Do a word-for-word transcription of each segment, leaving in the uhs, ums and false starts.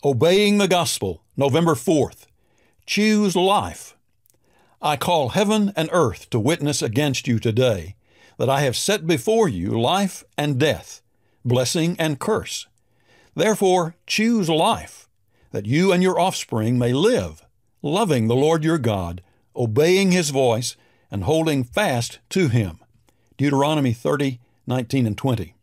Obeying the Gospel, November fourth. Choose life. I call heaven and earth to witness against you today that I have set before you life and death, blessing and curse. Therefore, choose life, that you and your offspring may live, loving the Lord your God, obeying His voice, and holding fast to Him. Deuteronomy thirty, nineteen and twenty.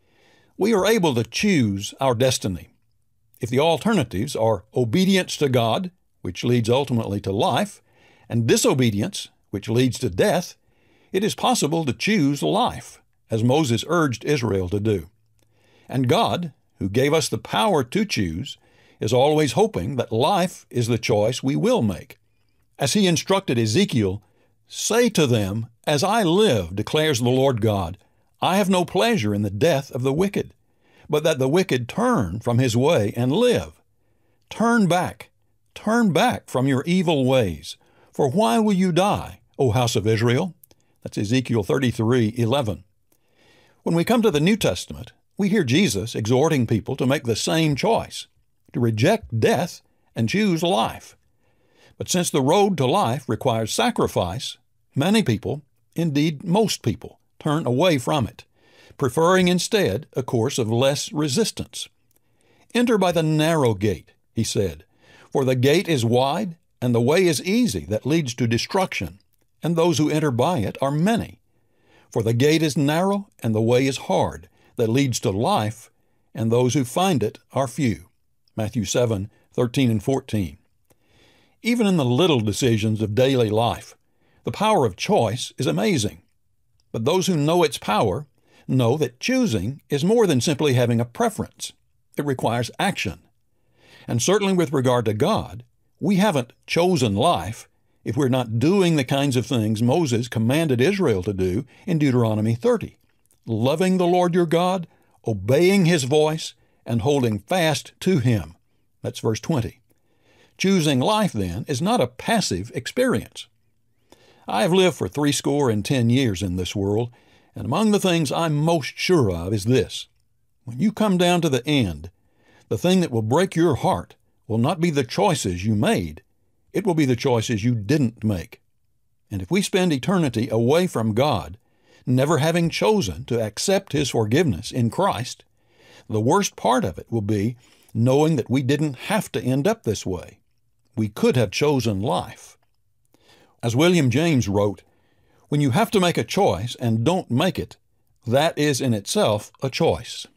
We are able to choose our destiny. If the alternatives are obedience to God, which leads ultimately to life, and disobedience, which leads to death, it is possible to choose life, as Moses urged Israel to do. And God, who gave us the power to choose, is always hoping that life is the choice we will make. As He instructed Ezekiel, "Say to them, as I live, declares the Lord God, I have no pleasure in the death of the wicked, but that the wicked turn from his way and live. Turn back, turn back from your evil ways. For why will you die, O house of Israel?" That's Ezekiel thirty-three, eleven. When we come to the New Testament, we hear Jesus exhorting people to make the same choice, to reject death and choose life. But since the road to life requires sacrifice, many people, indeed most people, turn away from it, preferring instead a course of less resistance. "Enter by the narrow gate," He said, "for the gate is wide and the way is easy that leads to destruction, and those who enter by it are many. For the gate is narrow and the way is hard that leads to life, and those who find it are few." Matthew seven, thirteen and fourteen. Even in the little decisions of daily life, the power of choice is amazing. But those who know its power know that choosing is more than simply having a preference. It requires action. And certainly with regard to God, we haven't chosen life if we're not doing the kinds of things Moses commanded Israel to do in Deuteronomy thirty, loving the Lord your God, obeying His voice, and holding fast to Him. That's verse twenty. Choosing life, then, is not a passive experience. I have lived for threescore and ten years in this world, and among the things I'm most sure of is this: when you come down to the end, the thing that will break your heart will not be the choices you made, it will be the choices you didn't make. And if we spend eternity away from God, never having chosen to accept His forgiveness in Christ, the worst part of it will be knowing that we didn't have to end up this way. We could have chosen life. As William James wrote, "When you have to make a choice and don't make it, that is in itself a choice."